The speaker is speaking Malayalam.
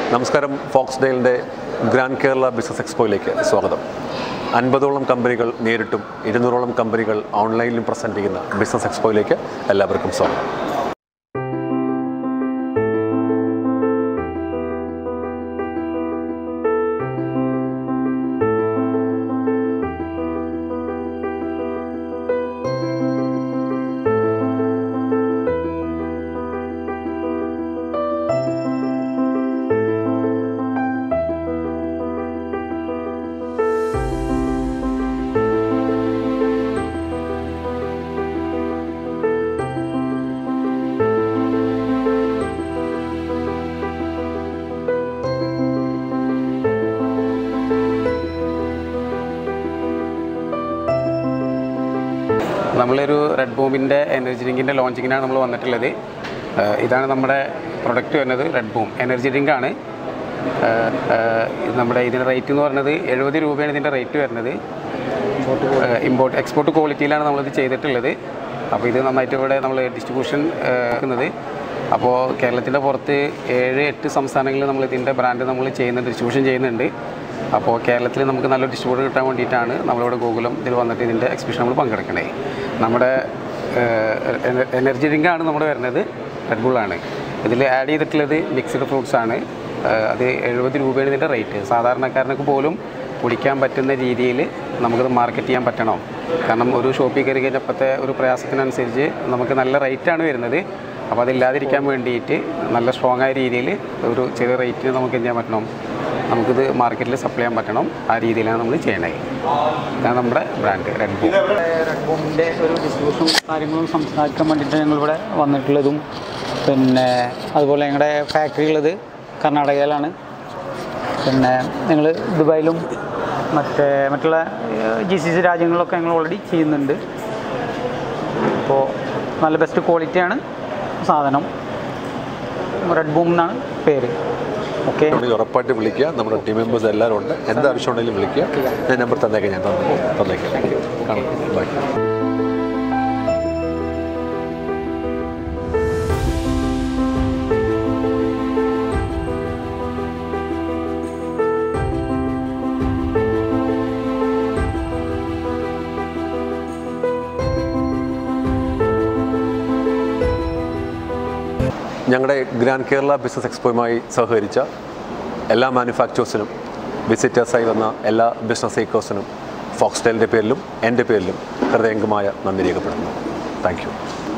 നമസ്കാരം. ഫോക്സ്ഡെയിലിൻ്റെ ഗ്രാൻഡ് കേരള ബിസിനസ് എക്സ്പോയിലേക്ക് സ്വാഗതം. 50ഓളം കമ്പനികൾ നേരിട്ടും 200ഓളം കമ്പനികൾ ഓൺലൈനിലും പ്രസൻറ്റ് ചെയ്യുന്ന ബിസിനസ് എക്സ്പോയിലേക്ക് എല്ലാവർക്കും സ്വാഗതം. നമ്മളൊരു റെഡ് ബൂമിൻ്റെ എനർജി ഡ്രിങ്കിൻ്റെ ലോഞ്ചിങ്ങിനാണ് നമ്മൾ വന്നിട്ടുള്ളത്. ഇതാണ് നമ്മുടെ പ്രൊഡക്റ്റ് വരുന്നത്. റെഡ് ബൂം എനർജി ഡ്രിങ്കാണ്. നമ്മുടെ ഇതിൻ്റെ റേറ്റ് എന്ന് പറയുന്നത് 70 രൂപയാണ് ഇതിൻ്റെ റേറ്റ് വരുന്നത്. എക്സ്പോർട്ട് ക്വാളിറ്റിയിലാണ് നമ്മളിത് ചെയ്തിട്ടുള്ളത്. അപ്പോൾ ഇത് നന്നായിട്ട് ഇവിടെ നമ്മൾ ഡിസ്ട്രിബ്യൂഷൻ ആക്കുന്നത്. അപ്പോൾ കേരളത്തിൻ്റെ പുറത്ത് 7-8 സംസ്ഥാനങ്ങളിൽ നമ്മൾ ഇതിൻ്റെ ബ്രാൻഡ് നമ്മൾ ഡിസ്ട്രിബ്യൂഷൻ ചെയ്യുന്നുണ്ട്. അപ്പോൾ കേരളത്തിൽ നമുക്ക് നല്ലൊരു ഡിസ്ട്രിബ്യൂട്ടർ കിട്ടാൻ വേണ്ടിയിട്ടാണ് നമ്മളിവിടെ ഗൂഗിളും ഇതിൽ വന്നിട്ട് ഇതിൻ്റെ എക്സിബിഷൻ നമ്മൾ പങ്കെടുക്കണേ. നമ്മുടെ എനർജി ഡ്രിങ്കാണ് നമ്മുടെ വരുന്നത്. റെഡ് ബുള്ളാണ്. ഇതിൽ ആഡ് ചെയ്തിട്ടുള്ളത് മിക്സ്ഡ് ഫ്രൂട്ട്സ് ആണ്. അത് 70 രൂപയാണ് ഇതിൻ്റെ റേറ്റ്. സാധാരണക്കാരനൊക്കെ പോലും കുടിക്കാൻ പറ്റുന്ന രീതിയിൽ നമുക്കത് മാർക്കറ്റ് ചെയ്യാൻ പറ്റണം. കാരണം ഒരു ഷോപ്പിൽ കയറി കഴിഞ്ഞപ്പോഴത്തെ ഒരു പ്രയാസത്തിനനുസരിച്ച് നമുക്ക് നല്ല റേറ്റാണ് വരുന്നത്. അപ്പോൾ അതില്ലാതിരിക്കാൻ വേണ്ടിയിട്ട് നല്ല സ്ട്രോങ് ആയ രീതിയിൽ ഒരു ചെറിയ റേറ്റിന് നമുക്ക് എന്ത് ചെയ്യാൻ പറ്റണം, നമുക്കിത് മാർക്കറ്റിൽ സപ്ലൈ ചെയ്യാൻ പറ്റണം. ആ രീതിയിലാണ് നമ്മൾ ചെയ്യണത്. ഇതാണ് നമ്മുടെ ബ്രാൻഡ് റെഡ് ബൂം. റെഡ് ബൂമിൻ്റെ ഒരു ഡിസ്ട്രിബ്യൂഷൻ കാര്യങ്ങളും സംസാരിക്കാൻ വേണ്ടിയിട്ട് ഞങ്ങളിവിടെ വന്നിട്ടുള്ളതും. പിന്നെ അതുപോലെ ഞങ്ങളുടെ ഫാക്ടറി ഉള്ളത് കർണാടകയിലാണ്. പിന്നെ ഞങ്ങൾ ദുബായിലും മറ്റുള്ള GCC രാജ്യങ്ങളിലൊക്കെ ഞങ്ങൾ ഓൾറെഡി ചെയ്യുന്നുണ്ട്. അപ്പോൾ നല്ല ബെസ്റ്റ് ക്വാളിറ്റിയാണ് സാധനം. റെഡ് ബൂം എന്നാണ് പേര്. ഓക്കെ, ഉറപ്പായിട്ട് വിളിക്കുക. നമ്മുടെ ടീം മെമ്പേഴ്സ് എല്ലാവരും ഉണ്ട്. എന്താവശ്യം ഉണ്ടെങ്കിലും വിളിക്കുക. ഞാൻ നമ്പർ തന്നേക്കാം. ഞാൻ തന്നേക്കാം. കാണാം. ബൈ. ഞങ്ങളുടെ ഗ്രാൻഡ് കേരള ബിസിനസ് എക്സ്പോയുമായി സഹകരിച്ച എല്ലാ മാനുഫാക്ചേഴ്സിനും വിസിറ്റേഴ്സായി വന്ന എല്ലാ ബിസിനസ് ഏക്കേഴ്സിനും ഫോക്സ്ഡെയിലിൻ്റെ പേരിലും എൻ്റെ പേരിലും ഹൃദയംഗമായ നന്ദി രേഖപ്പെടുത്തുന്നു. Thank U.